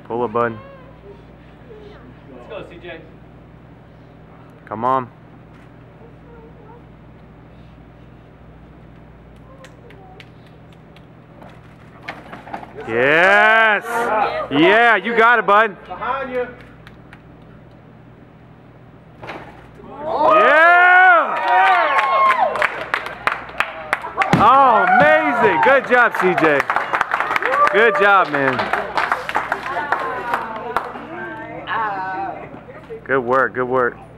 Pull it, bud. Let's go, CJ. Come on. Yes! Yeah, you got it, bud. Behind you. Yeah! Oh, amazing. Good job, CJ. Good job, man. Good work, good work.